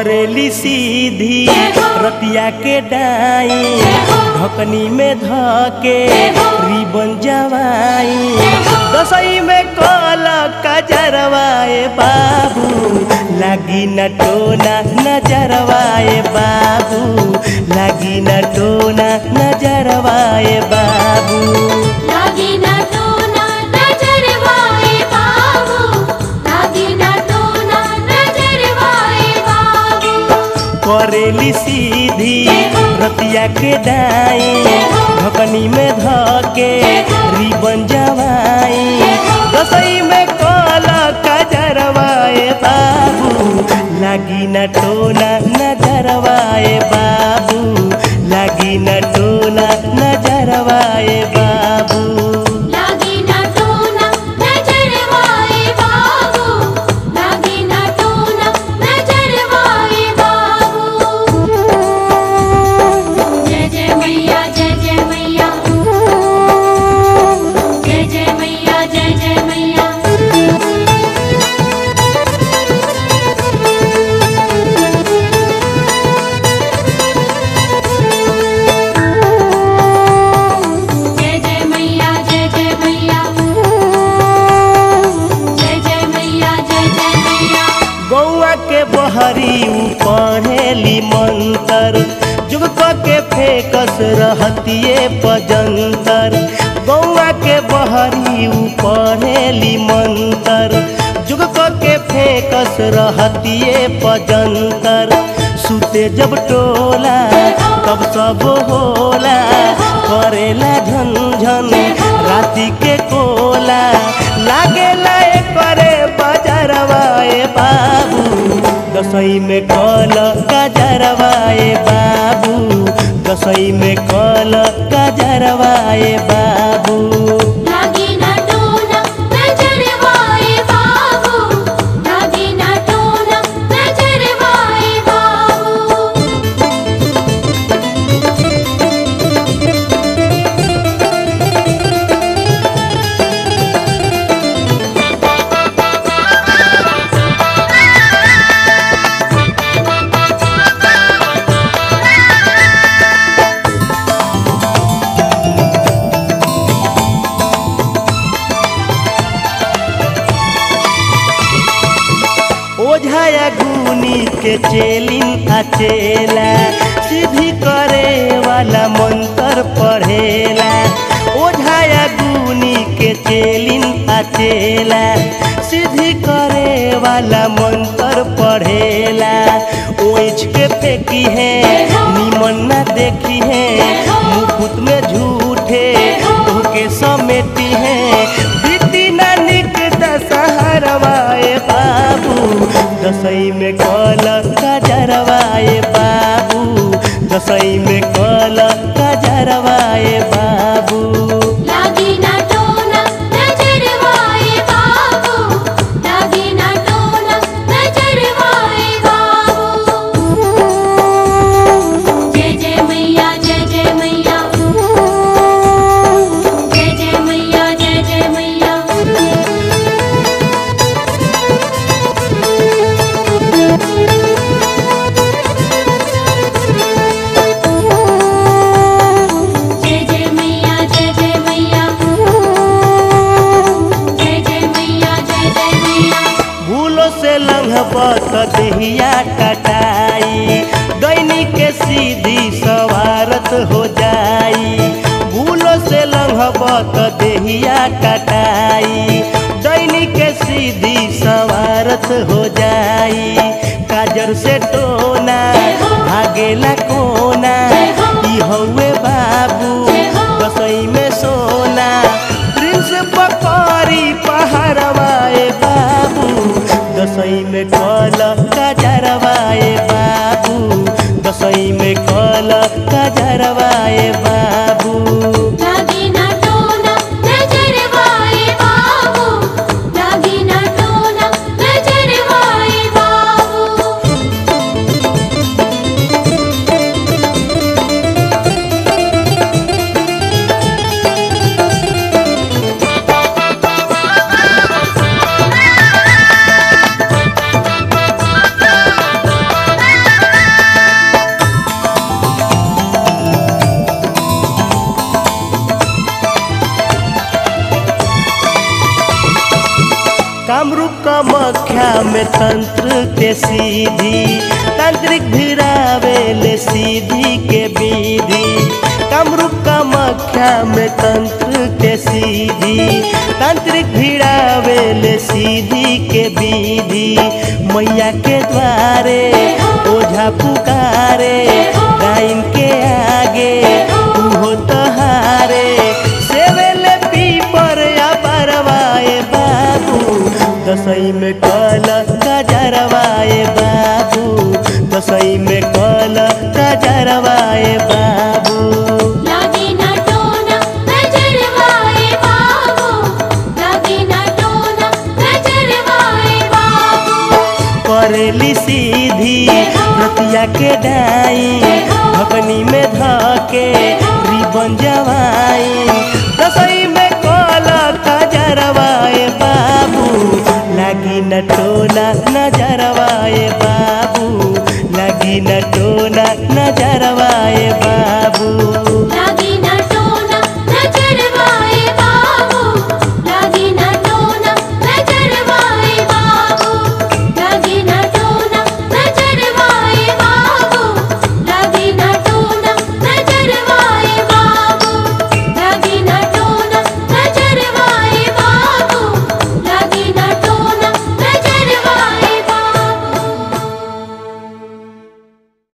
करेली सीधी रतिया के डाई ढकनी में धके रिबन जवाई दसई में कल कजरवाए बाबू लागी न टोना नजरवाए बाबू लागी न टोना नजरवाए बाबू लागी न टोना नजरवाए बाबू लागी न टोना नजरवाए बाबू करेली सीधी रतिया के डाई ढकनी में धके रिबन जवाई दसई में कल कजरवाए बाबू लागी न टोना नजरवाए बाबू लागी न टोना नजरवाए बाबू लागी न टोना नजरवाए बाबू लागी न टोना नजरवाए बाबू जय जय मैया जय जय मैया जय जय मैया जय जय मैया जय जय मैया जय जय मैया जय जय मैया जय जय मैया गौआ के बहरी पढ़ेली मंतर जुग के फेकस रहतिए पजंतर गौआ के बहरी पढ़ेली मंतर जुग के फेकस रहतिए पजंतर सुते जब टोला तब सब होला करेला झंझन राती के कोला लागेला करे बजरवाए बाबू दसई में कल कजरवाए बाबू दसई में कल कजरवाए बाबू लागी न टोना नजरवाए बाबू लागी न टोना नजरवाए बाबू ओझाया गुनी के चेलिन अचेला सीधी करे वाला मंत्र पढ़ेला ओझाया गुनी के चेलिन अचेला सीधी करे वाला मंत्र पढ़ेला ओझ के फेंकी है निमन न देखी है मुकुट में झूठे धोके समेटी है बीती ना निक दशहरवाए बाबू दसई में कल कजरवाए बाबू दसई में कल कजरवाए बाबू लागी न टोना नजरवाए बाबू लागी न टोना नजरवाए बाबू जय जय मैया जय जय मैया जय जय मैया जय जय मैया जय जय मैया जय जय मैया जय जय मैया जय जय मैया भूलो से लंघबत देहिया कटाई दैनी के सीधी सवारत हो जाई भूलो से लंघबत देहिया कटाई दैनी के सीधी सवारत हो जाई काजर से टोना भागेला कोना ई हौवे बाबू दसई में सोना प्रिंस पकड़ी पहाड़वाए बाबू दसई में कल कजरवाए बाबू दसई में कल कजरवाए बाबू लागी न टोना नजरवाए बाबू लागी न टोना नजरवाए बाबू कमख्या में तंत्र के सीधी तांत्रिक भिड़ावेले सीधी के विधि कामरूप कामख्या में तंत्र के सीधी तांत्रिक भिड़ावेले सीधी के विधि मैया के द्वारे ओझा पुकारे डाइन के आगे उहो तहारे सेवेले पीपर या परवाए बाबू दसई में कल गजरवाए बाबू दसई में कल गजरवाए बाबू लागी ना टोना गजरवाए बाबू लागी ना टोना गजरवाए बाबू करेली सीधी रतिया के डाई ढकनी में धके रिबन जवाई दसई में कल गजरवाए बाबू लागी न टोना नजरवाए बाबू लागी न टोना नजरवाए